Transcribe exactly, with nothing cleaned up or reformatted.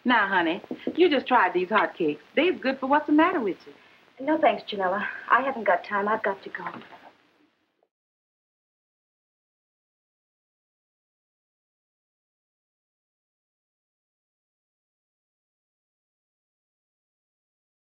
Now, honey, you just tried these hotcakes. They's good for what's the matter with you. No, thanks, Junella. I haven't got time. I've got to go.